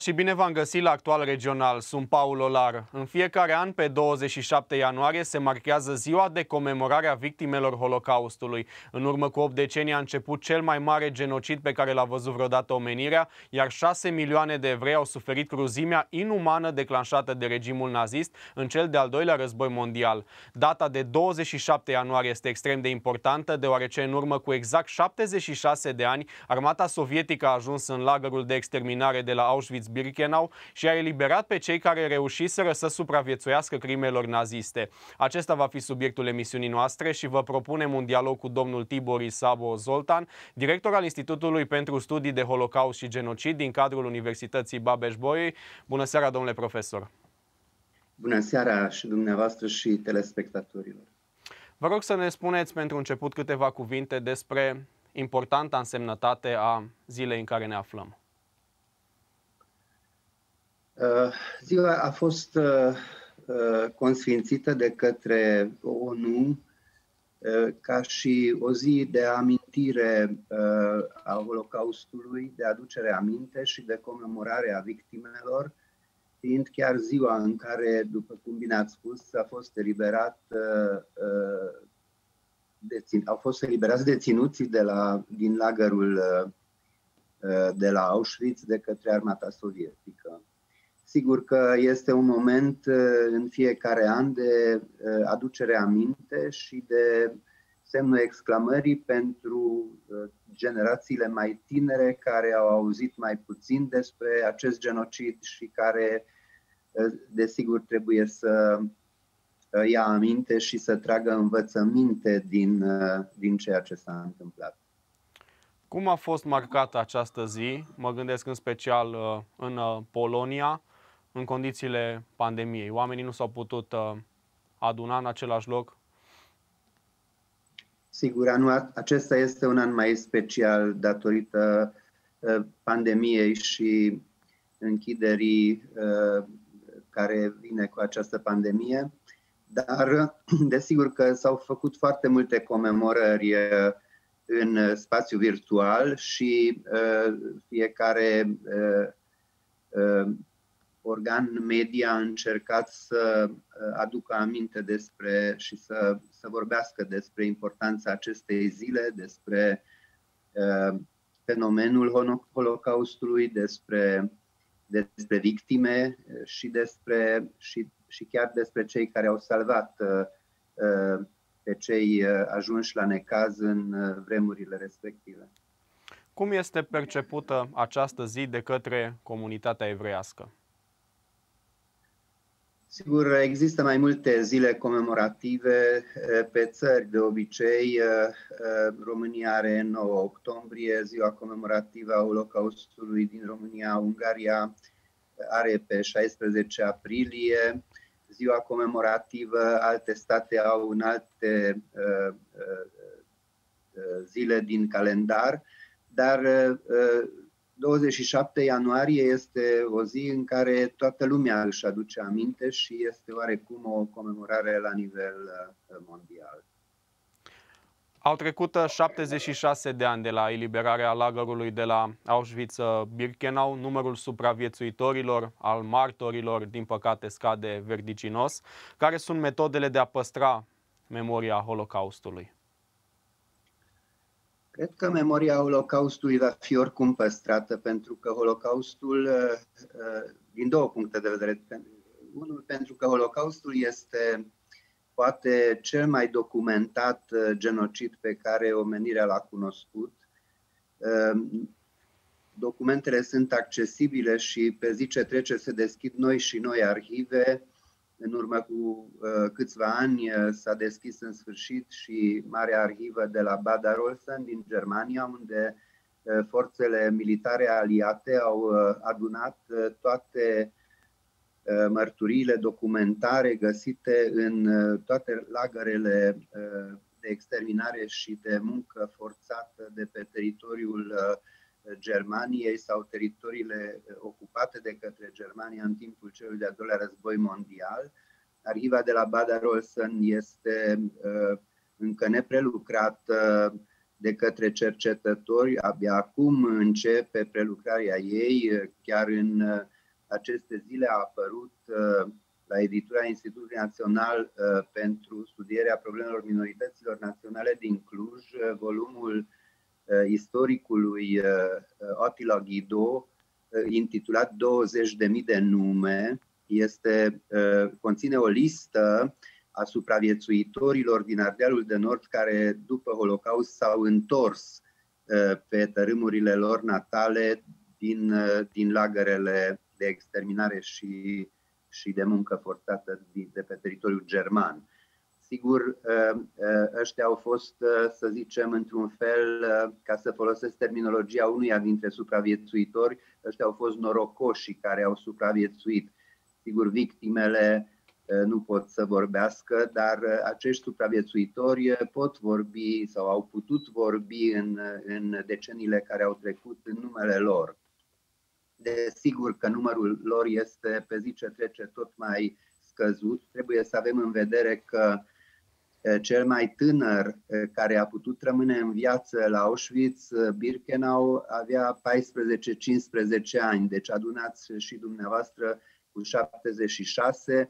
Și bine v-am găsit la Actual Regional, sunt Paul Olar. În fiecare an, pe 27 ianuarie, se marchează ziua de comemorare a victimelor Holocaustului. În urmă cu 8 decenii a început cel mai mare genocid pe care l-a văzut vreodată omenirea, iar 6 milioane de evrei au suferit cruzimea inumană declanșată de regimul nazist în cel de-al doilea război mondial. Data de 27 ianuarie este extrem de importantă, deoarece în urmă cu exact 76 de ani, armata sovietică a ajuns în lagărul de exterminare de la Auschwitz-Birkenau și a eliberat pe cei care reușiseră să supraviețuiască crimelor naziste. Acesta va fi subiectul emisiunii noastre și vă propunem un dialog cu domnul Tibor Sabo Zoltan, director al Institutului pentru Studii de Holocaust și Genocid din cadrul Universității Babeș-Bolyai. Bună seara, domnule profesor! Bună seara și dumneavoastră și telespectatorilor! Vă rog să ne spuneți pentru început câteva cuvinte despre importanta însemnătate a zilei în care ne aflăm. Ziua a fost consfințită de către ONU ca și o zi de amintire a Holocaustului, de aducere aminte și de comemorare a victimelor, fiind chiar ziua în care, după cum bine ați spus, au fost eliberați deținuții din lagărul de la Auschwitz de către armata sovietică. Sigur că este un moment în fiecare an de aducere aminte și de semnul exclamării pentru generațiile mai tinere care au auzit mai puțin despre acest genocid și care, desigur, trebuie să ia aminte și să tragă învățăminte din ceea ce s-a întâmplat. Cum a fost marcată această zi? Mă gândesc în special în Polonia, în condițiile pandemiei. Oamenii nu s-au putut aduna în același loc. Sigur, acesta este un an mai special datorită pandemiei și închiderii care vine cu această pandemie, dar desigur că s-au făcut foarte multe comemorări în spațiu virtual și fiecare organ media a încercat să aducă aminte despre și să vorbească despre importanța acestei zile, despre fenomenul Holocaustului, despre victime și chiar despre cei care au salvat pe cei ajunși la necaz în vremurile respective. Cum este percepută această zi de către comunitatea evreiască? Sigur, există mai multe zile comemorative pe țări. De obicei, România are 9 octombrie, ziua comemorativă a Holocaustului din România. Ungaria are pe 16 aprilie. Ziua comemorativă, alte state au în alte zile din calendar, dar 27 ianuarie este o zi în care toată lumea își aduce aminte și este oarecum o comemorare la nivel mondial. Au trecut 76 de ani de la eliberarea lagărului de la Auschwitz-Birkenau. Numărul supraviețuitorilor, al martorilor, din păcate, scade vertiginos. Care sunt metodele de a păstra memoria Holocaustului? Cred că memoria Holocaustului va fi oricum păstrată, pentru că Holocaustul, din două puncte de vedere. Unul, pentru că Holocaustul este poate cel mai documentat genocid pe care omenirea l-a cunoscut. Documentele sunt accesibile și pe zi ce trece se deschid noi și noi arhive. În urmă cu câțiva ani s-a deschis în sfârșit și Marea Arhivă de la Bad Arolsen din Germania, unde forțele militare aliate au adunat toate mărturiile documentare găsite în toate lagărele de exterminare și de muncă forțată de pe teritoriul Germaniei sau teritoriile ocupate de către Germania în timpul celui de-al doilea război mondial. Arhiva de la Bad Arolsen este încă neprelucrată de către cercetători. Abia acum începe prelucrarea ei, chiar în aceste zile a apărut la editura Institutului Național pentru studierea problemelor minorităților naționale din Cluj, volumul istoricului Attila Ghido, intitulat 20.000 de nume. Conține o listă a supraviețuitorilor din Ardealul de Nord care după Holocaust s-au întors pe tărâmurile lor natale din lagărele de exterminare și de muncă forțată de pe teritoriul german. Sigur, ăștia au fost, să zicem, într-un fel, ca să folosesc terminologia unuia dintre supraviețuitori, ăștia au fost norocoșii care au supraviețuit. Sigur, victimele nu pot să vorbească, dar acești supraviețuitori pot vorbi sau au putut vorbi în deceniile care au trecut în numele lor. Desigur că numărul lor este pe zi ce trece tot mai scăzut. Trebuie să avem în vedere că cel mai tânăr care a putut rămâne în viață la Auschwitz-Birkenau avea 14-15 ani, deci adunați și dumneavoastră cu 76,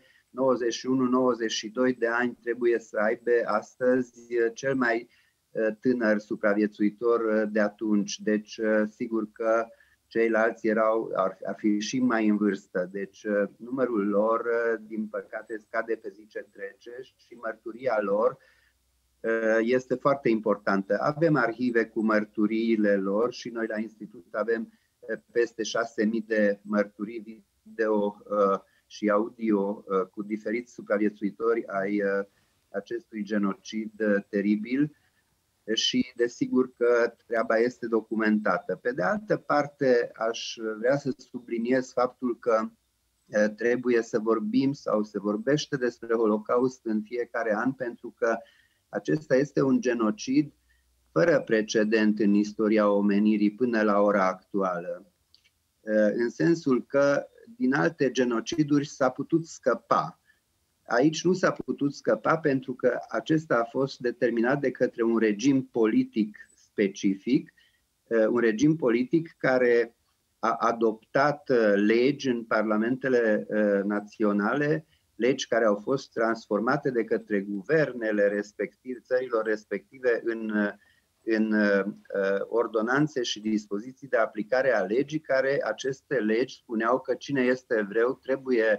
91-92 de ani trebuie să aibă astăzi cel mai tânăr supraviețuitor de atunci. Deci sigur că ceilalți ar fi și mai în vârstă. Deci numărul lor, din păcate, scade pe zi ce trece și mărturia lor este foarte importantă. Avem arhive cu mărturiile lor și noi la Institut avem peste 6.000 de mărturii video și audio cu diferiți supraviețuitori ai acestui genocid teribil. Și desigur că treaba este documentată. Pe de altă parte, aș vrea să subliniez faptul că trebuie să vorbim sau se vorbește despre Holocaust în fiecare an, pentru că acesta este un genocid fără precedent în istoria omenirii până la ora actuală. În sensul că din alte genociduri s-a putut scăpa. Aici nu s-a putut scăpa pentru că acesta a fost determinat de către un regim politic specific, un regim politic care a adoptat legi în parlamentele naționale, legi care au fost transformate de către guvernele respective, țărilor respective în ordonanțe și dispoziții de aplicare a legii, care aceste legi spuneau că cine este evreu trebuie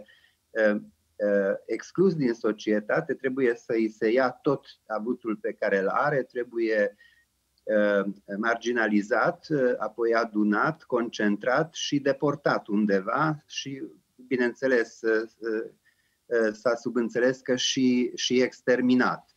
exclus din societate, trebuie să îi se ia tot avutul pe care îl are, trebuie marginalizat, apoi adunat, concentrat și deportat undeva și, bineînțeles, s-a subînțeles că și exterminat.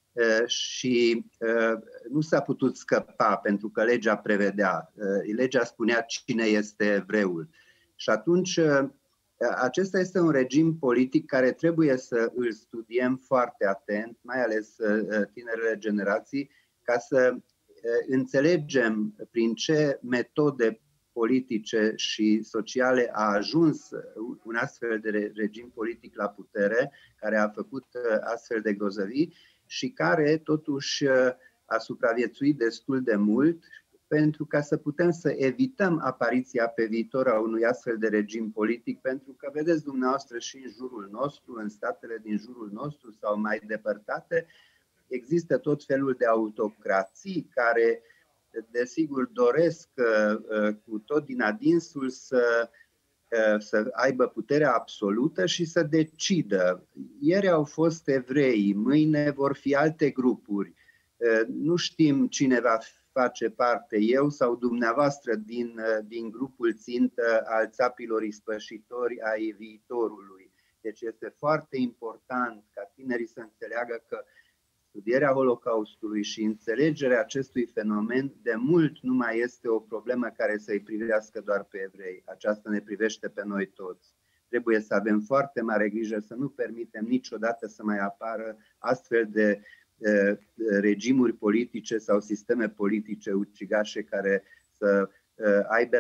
Și nu s-a putut scăpa pentru că legea prevedea, legea spunea cine este evreul. Și atunci acesta este un regim politic care trebuie să îl studiem foarte atent, mai ales tinerele generații, ca să înțelegem prin ce metode politice și sociale a ajuns un astfel de regim politic la putere, care a făcut astfel de grozăvii și care totuși a supraviețuit destul de mult, pentru ca să putem să evităm apariția pe viitor a unui astfel de regim politic, pentru că vedeți dumneavoastră și în jurul nostru, în statele din jurul nostru sau mai depărtate, există tot felul de autocrații care, desigur, doresc cu tot din adinsul să aibă puterea absolută și să decidă. Ieri au fost evrei, mâine vor fi alte grupuri. Nu știm cine va face parte, eu sau dumneavoastră, din grupul țintă al țapilor ispășitori ai viitorului. Deci este foarte important ca tinerii să înțeleagă că studierea Holocaustului și înțelegerea acestui fenomen de mult nu mai este o problemă care să-i privească doar pe evrei. Aceasta ne privește pe noi toți. Trebuie să avem foarte mare grijă să nu permitem niciodată să mai apară astfel de regimuri politice sau sisteme politice ucigașe care să aibă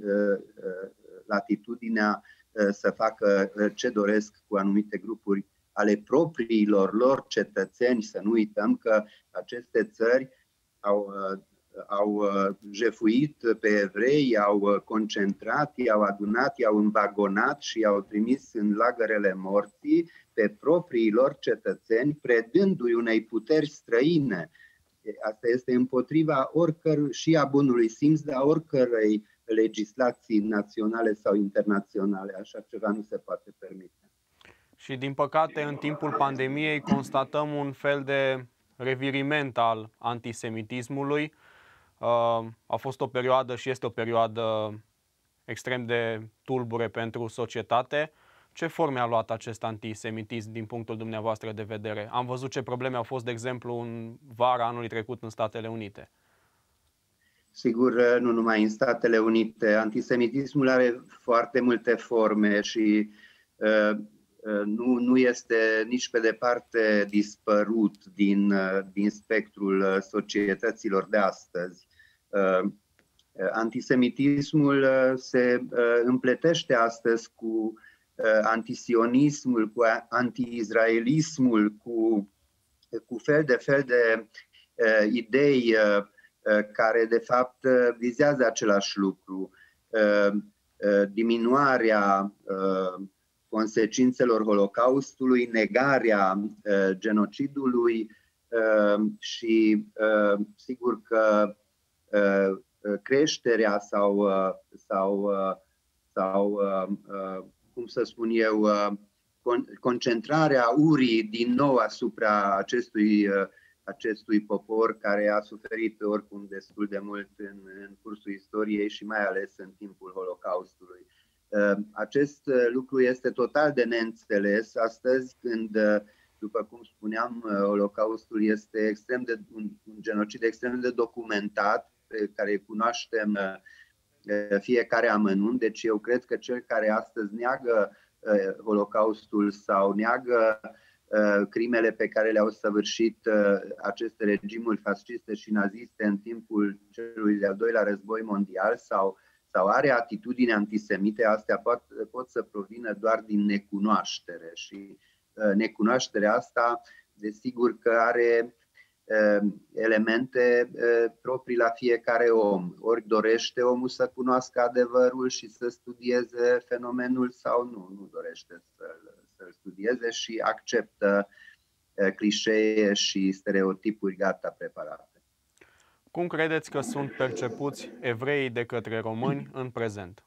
latitudinea să facă ce doresc cu anumite grupuri ale propriilor lor cetățeni. Să nu uităm că aceste țări au au jefuit pe evrei, i-au concentrat, i-au adunat, i-au învagonat și i-au trimis în lagărele morții pe propriii lor cetățeni, predându-i unei puteri străine. Asta este împotriva oricărui, și a bunului simț, dar oricărei legislații naționale sau internaționale. Așa ceva nu se poate permite. Și din păcate, în timpul pandemiei, constatăm un fel de reviriment al antisemitismului. A fost o perioadă și este o perioadă extrem de tulbure pentru societate. Ce forme a luat acest antisemitism din punctul dumneavoastră de vedere? Am văzut ce probleme au fost, de exemplu, în vara anului trecut în Statele Unite. Sigur, nu numai în Statele Unite. Antisemitismul are foarte multe forme și nu este nici pe departe dispărut din spectrul societăților de astăzi. Antisemitismul se împletește astăzi cu antisionismul, cu anti-izraelismul, cu fel de idei care de fapt vizează același lucru: diminuarea consecințelor Holocaustului, negarea genocidului și sigur că creșterea sau cum să spun eu, concentrarea urii din nou asupra acestui popor care a suferit oricum destul de mult în cursul istoriei și mai ales în timpul Holocaustului. Acest lucru este total de neînțeles astăzi, când, după cum spuneam, Holocaustul este un genocid extrem de documentat, pe care cunoaștem fiecare amănunt. Deci eu cred că cel care astăzi neagă Holocaustul sau neagă crimele pe care le-au săvârșit aceste regimuri fasciste și naziste în timpul celui de-al doilea război mondial sau are atitudini antisemite, astea pot să provină doar din necunoaștere. Și necunoașterea asta, desigur că are elemente proprii la fiecare om. Ori dorește omul să cunoască adevărul și să studieze fenomenul sau nu dorește să-l studieze și acceptă clișee și stereotipuri gata preparate. Cum credeți că sunt percepuți evreii de către români în prezent?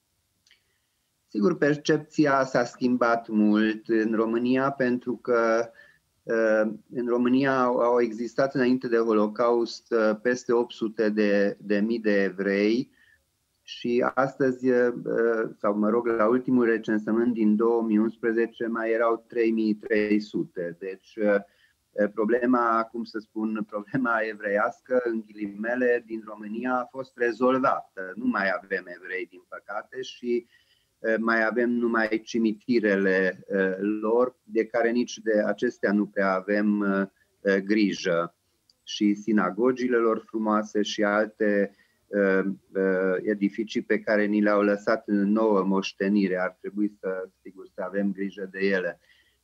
Sigur, percepția s-a schimbat mult în România, pentru că în România au existat înainte de Holocaust peste 800 de mii de evrei și astăzi, sau mă rog, la ultimul recensământ din 2011 mai erau 3300. Deci problema, cum să spun, problema evreiască, în ghilimele, din România a fost rezolvată. Nu mai avem evrei, din păcate, și mai avem numai cimitirele lor, de care nici de acestea nu prea avem grijă. Și sinagogile lor frumoase și alte edificii pe care ni le-au lăsat în nouă moștenire. Ar trebui sigur, să avem grijă de ele.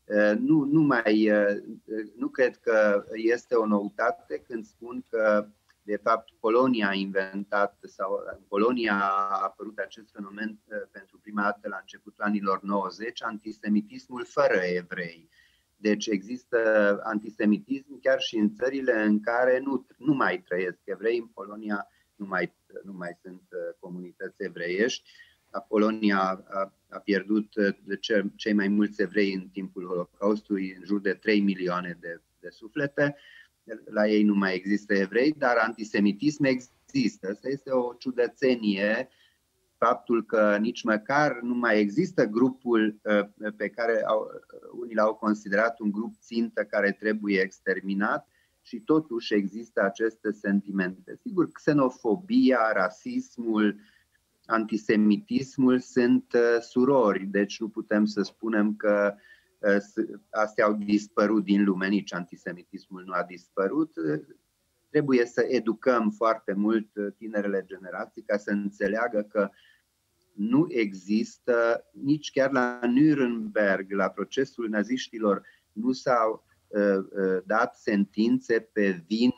Nu cred că este o noutate când spun că, de fapt, Polonia a inventat, sau în Polonia a apărut acest fenomen pentru prima dată la începutul anilor 90, antisemitismul fără evrei. Deci există antisemitism chiar și în țările în care nu mai trăiesc evrei. În Polonia nu mai sunt comunități evreiești. Polonia a pierdut cei mai mulți evrei în timpul Holocaustului, în jur de 3 milioane de suflete. La ei nu mai există evrei, dar antisemitism există. Asta este o ciudățenie, faptul că nici măcar nu mai există grupul pe care unii l-au considerat un grup țintă care trebuie exterminat, și totuși există aceste sentimente. Sigur, xenofobia, rasismul, antisemitismul sunt surori, deci nu putem să spunem că astea au dispărut din lume, nici antisemitismul nu a dispărut. Trebuie să educăm foarte mult tinerele generații ca să înțeleagă că nu există, nici chiar la Nuremberg, la procesul naziștilor, nu s-au dat sentințe pe vini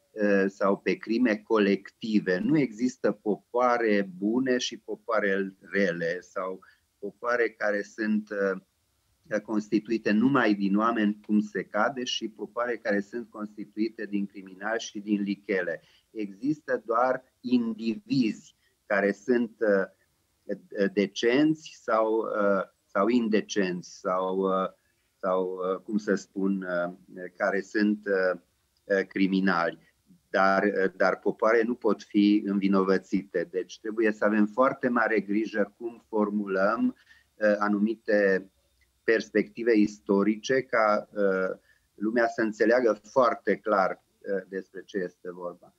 sau pe crime colective. Nu există popoare bune și popoare rele sau popoare care sunt constituite numai din oameni cum se cade și popoare care sunt constituite din criminali și din lichele. Există doar indivizi care sunt decenți sau indecenți sau cum să spun, care sunt criminali. Dar popoare nu pot fi învinovățite. Deci trebuie să avem foarte mare grijă cum formulăm anumite perspective istorice ca lumea să înțeleagă foarte clar despre ce este vorba.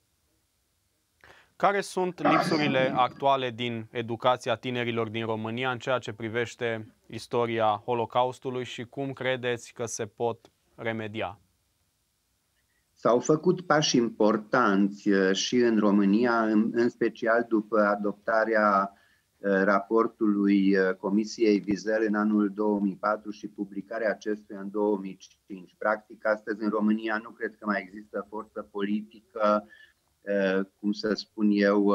Care sunt lipsurile actuale din educația tinerilor din România în ceea ce privește istoria Holocaustului și cum credeți că se pot remedia? S-au făcut pași importanți și în România, în special după adoptarea raportului Comisiei Wiesel în anul 2004 și publicarea acestuia în 2005. Practic, astăzi în România nu cred că mai există forță politică, cum să spun eu,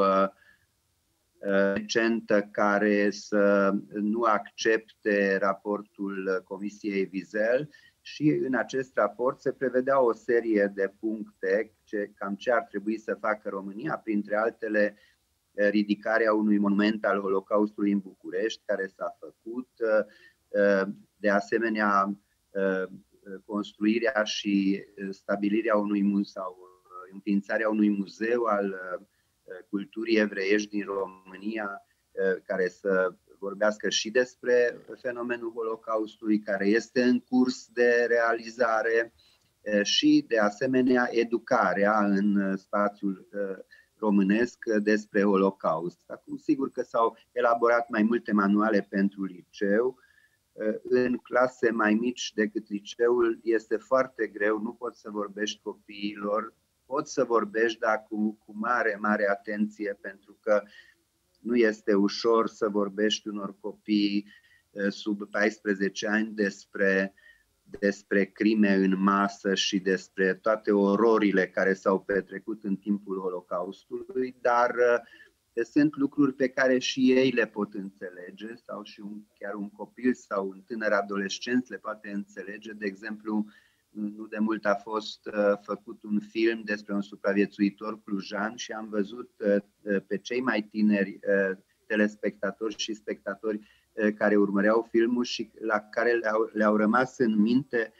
recentă care să nu accepte raportul Comisiei Wiesel. Și în acest raport se prevedea o serie de puncte, cam ce ar trebui să facă România, printre altele ridicarea unui monument al Holocaustului în București, care s-a făcut, de asemenea construirea și stabilirea unui muzeu sau înființarea unui muzeu al culturii evreiești din România, care să vorbească și despre fenomenul Holocaustului, care este în curs de realizare, și de asemenea educarea în spațiul românesc despre Holocaust. Acum, sigur că s-au elaborat mai multe manuale pentru liceu. În clase mai mici decât liceul este foarte greu, nu poți să vorbești copiilor, poți să vorbești, dar cu mare, mare atenție, pentru că nu este ușor să vorbești unor copii sub 14 ani despre crime în masă și despre toate ororile care s-au petrecut în timpul Holocaustului, dar sunt lucruri pe care și ei le pot înțelege sau și chiar un copil sau un tânăr adolescent le poate înțelege. De exemplu, nu de mult a fost făcut un film despre un supraviețuitor clujan și am văzut pe cei mai tineri telespectatori și spectatori care urmăreau filmul și la care le-au rămas în minte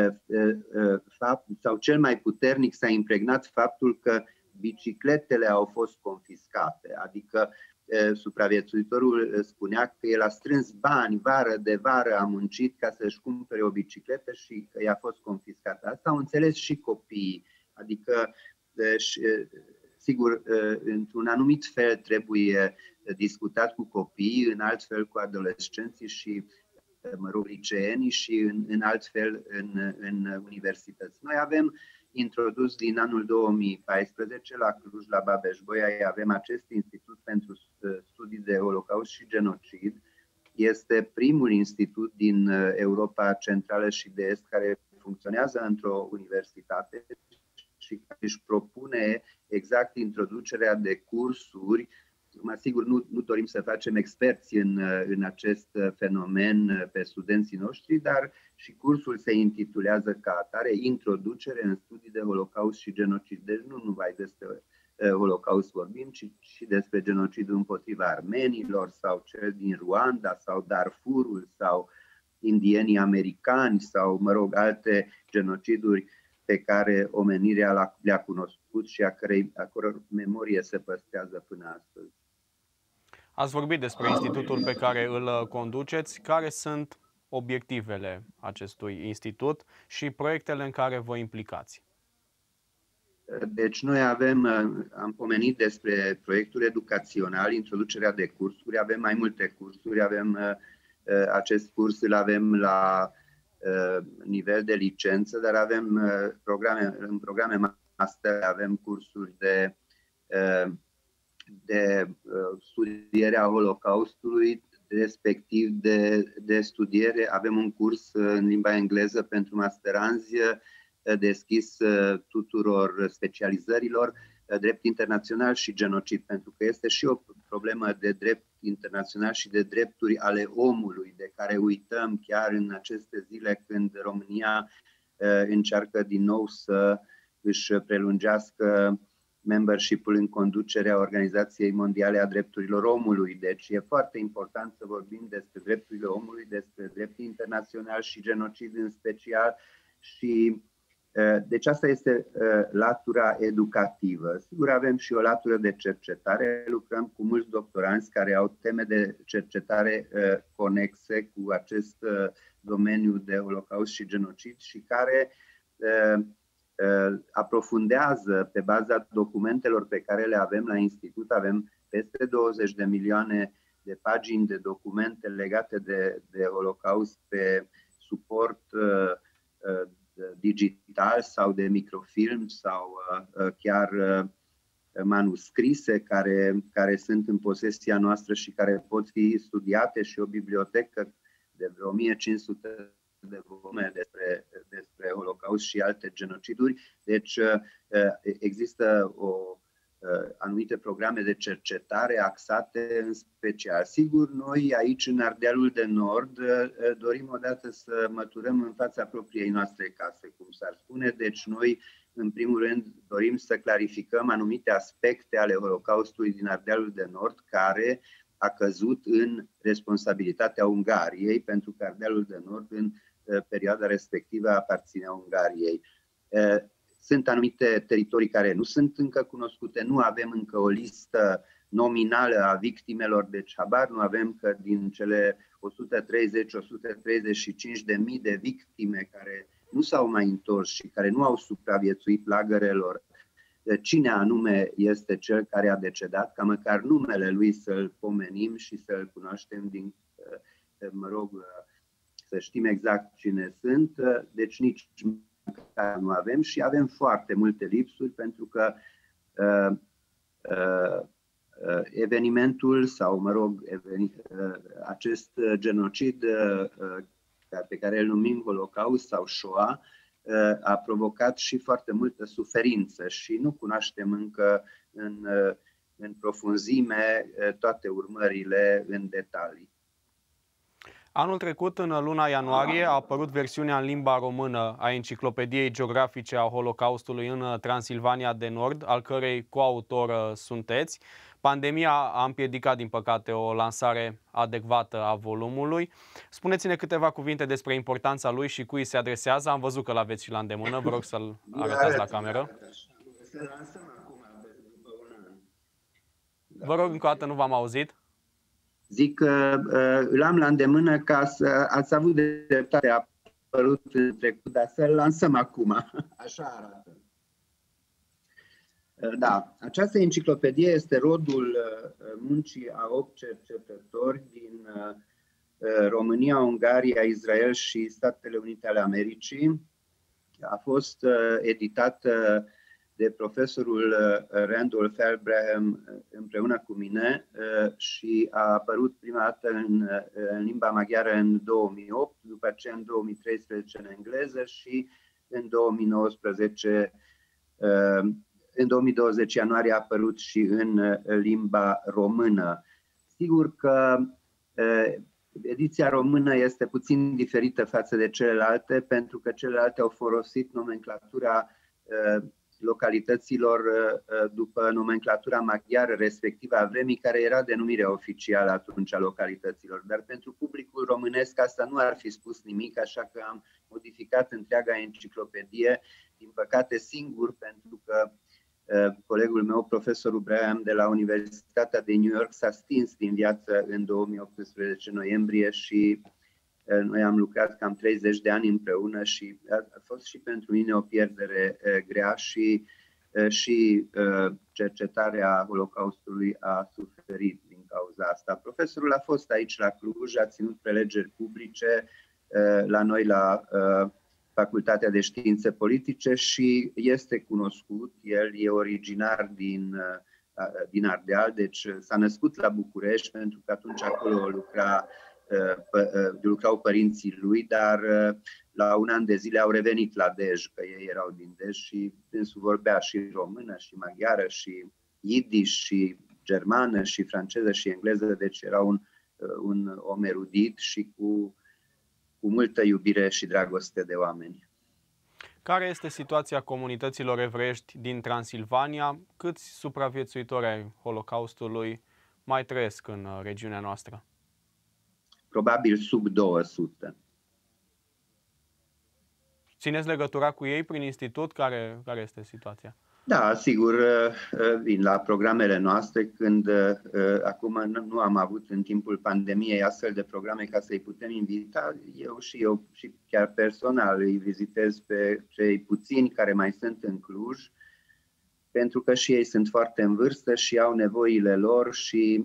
sau cel mai puternic s-a impregnat faptul că bicicletele au fost confiscate, adică supraviețuitorul spunea că el a strâns bani vară de vară, a muncit ca să-și cumpere o bicicletă și că i-a fost confiscată. Asta au înțeles și copiii, adică sigur, într-un anumit fel trebuie discutat cu copiii, în alt fel cu adolescenții și liceenii și în alt fel în universități. Noi avem introdus din anul 2014 la Cluj, la Babeș-Bolyai, avem acest Institut pentru Studii de Holocaust și Genocid. Este primul institut din Europa Centrală și de Est care funcționează într-o universitate și își propune exact introducerea de cursuri. Mă asigur, nu dorim să facem experți în acest fenomen pe studenții noștri, dar și cursul se intitulează ca atare Introducere în studii de Holocaust și Genocid. Deci nu numai despre Holocaust vorbim, ci și despre genocidul împotriva armenilor sau cel din Rwanda sau Darfurul sau indienii americani sau, mă rog, alte genociduri pe care omenirea le-a cunoscut și a căror memorie se păstrează până astăzi. Ați vorbit despre institutul pe care îl conduceți. Care sunt obiectivele acestui institut și proiectele în care vă implicați? Deci noi am pomenit despre proiectul educațional, introducerea de cursuri, avem mai multe cursuri, acest curs îl avem la nivel de licență, dar avem în programe master, avem cursuri de studiere a Holocaustului, respectiv de studiere. Avem un curs în limba engleză pentru masteranzi deschis tuturor specializărilor, drept internațional și genocid, pentru că este și o problemă de drept internațional și de drepturi ale omului, de care uităm chiar în aceste zile când România încearcă din nou să își prelungească membership-ul în conducerea Organizației Mondiale a Drepturilor Omului. Deci e foarte important să vorbim despre drepturile omului, despre drept internațional și genocid în special. Și deci asta este latura educativă. Sigur, avem și o latură de cercetare. Lucrăm cu mulți doctoranți care au teme de cercetare conexe cu acest domeniu de Holocaust și genocid și care aprofundează pe baza documentelor pe care le avem la institut. Avem peste 20 de milioane de pagini de documente legate de Holocaust pe suport digital sau de microfilm sau chiar manuscrise care sunt în posesia noastră și care pot fi studiate, și o bibliotecă de vreo 1500 de volume despre Holocaust și alte genociduri. Deci există anumite programe de cercetare axate în special. Sigur, noi aici în Ardealul de Nord dorim odată să măturăm în fața propriei noastre case, cum s-ar spune. Deci noi, în primul rând, dorim să clarificăm anumite aspecte ale Holocaustului din Ardealul de Nord, care a căzut în responsabilitatea Ungariei, pentru că Ardealul de Nord în perioada respectivă aparținea Ungariei. Sunt anumite teritorii care nu sunt încă cunoscute, nu avem încă o listă nominală a victimelor, deci habar nu avem că din cele 130-135 de mii de victime care nu s-au mai întors și care nu au supraviețuit lagărelor, cine anume este cel care a decedat, ca măcar numele lui să-l pomenim și să-l cunoaștem, să știm exact cine sunt. Deci nici nu avem și avem foarte multe lipsuri, pentru că evenimentul sau, acest genocid pe care îl numim Holocaust sau Shoah a provocat și foarte multă suferință și nu cunoaștem încă în profunzime toate urmările în detalii. Anul trecut, în luna ianuarie, a apărut versiunea în limba română a Enciclopediei Geografice a Holocaustului în Transilvania de Nord, al cărei coautor sunteți. Pandemia a împiedicat, din păcate, o lansare adecvată a volumului. Spuneți-ne câteva cuvinte despre importanța lui și cui se adresează. Am văzut că l-aveți și la îndemână. Vă rog să-l arătați la cameră. Vă rog încă o dată, nu v-am auzit. Zic că îl am la îndemână ca să ați avut dreptate, a apărut în trecut, dar să-l lansăm acum. Așa arată. Da, această enciclopedie este rodul muncii a 8 cercetători din România, Ungaria, Israel și Statele Unite ale Americii. A fost editată de profesorul Randolph Abraham împreună cu mine și a apărut prima dată în limba maghiară în 2008, după aceea în 2013 în engleză și în 2019, în 2020 ianuarie a apărut și în limba română. Sigur că ediția română este puțin diferită față de celelalte, pentru că celelalte au folosit nomenclatura localităților după nomenclatura maghiară respectivă a vremii, care era denumirea oficială atunci a localităților. Dar pentru publicul românesc asta nu ar fi spus nimic, așa că am modificat întreaga enciclopedie, din păcate singur, pentru că colegul meu, profesorul Braham de la Universitatea de New York, s-a stins din viață în 2018 noiembrie și noi am lucrat cam 30 de ani împreună și a fost și pentru mine o pierdere grea și cercetarea Holocaustului a suferit din cauza asta. Profesorul a fost aici la Cluj, a ținut prelegeri publice la noi la Facultatea de Științe Politice și este cunoscut. El e originar din Ardeal, deci s-a născut la București, pentru că atunci acolo lucra lucrau părinții lui, dar la un an de zile au revenit la Dej, că ei erau din Dej și dânsul vorbea și română, și maghiară, și yiddish, și germană, și franceză, și engleză, deci era un om erudit și cu multă iubire și dragoste de oameni. Care este situația comunităților evreiești din Transilvania? Câți supraviețuitori ai Holocaustului mai trăiesc în regiunea noastră? Probabil sub 200. Țineți legătura cu ei prin institut? Care este situația? Da, sigur, vin la programele noastre când acum nu am avut în timpul pandemiei astfel de programe ca să-i putem invita. Eu și chiar personal îi vizitez pe cei puțini care mai sunt în Cluj, pentru că și ei sunt foarte în vârstă și au nevoile lor și,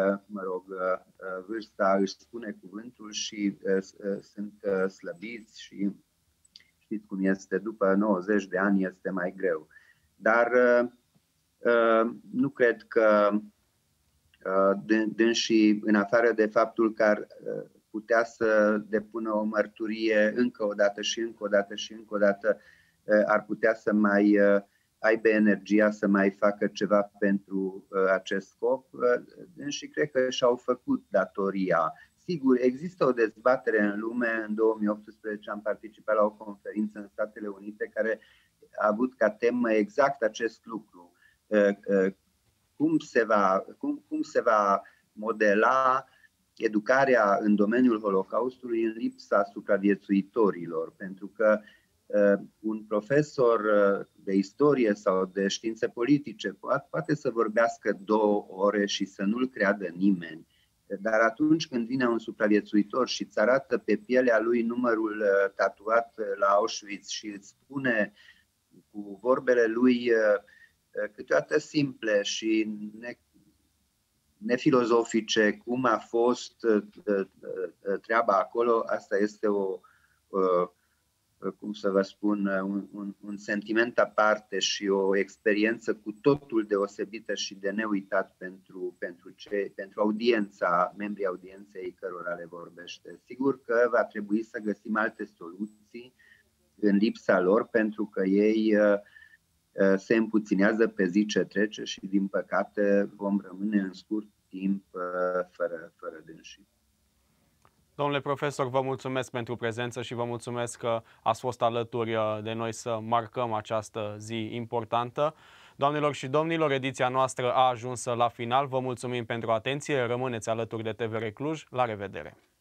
vârsta își spune cuvântul și sunt slăbiți și știți cum este, după 90 de ani este mai greu. Dar nu cred că dânsii, în afară de faptul că ar putea să depună o mărturie încă o dată și încă o dată și încă o dată, ar putea să mai aibă energia să mai facă ceva pentru acest scop, dânsii cred că și-au făcut datoria. Sigur, există o dezbatere în lume. În 2018 am participat la o conferință în Statele Unite care a avut ca temă exact acest lucru. Cum se va modela educarea în domeniul Holocaustului în lipsa supraviețuitorilor? Pentru că un profesor de istorie sau de științe politice poate să vorbească 2 ore și să nu-l creadă nimeni. Dar atunci când vine un supraviețuitor și îți arată pe pielea lui numărul tatuat la Auschwitz și îți spune cu vorbele lui câteodată simple și nefilozofice cum a fost treaba acolo, asta este cum să vă spun, un sentiment aparte și o experiență cu totul deosebită și de neuitat pentru audiența, membrii audienței cărora le vorbește. Sigur că va trebui să găsim alte soluții în lipsa lor, pentru că ei se împuținează pe zi ce trece și, din păcate, vom rămâne în scurt timp fără dânsii. Domnule profesor, vă mulțumesc pentru prezență și vă mulțumesc că ați fost alături de noi să marcăm această zi importantă. Doamnelor și domnilor, ediția noastră a ajuns la final. Vă mulțumim pentru atenție. Rămâneți alături de TVR Cluj. La revedere!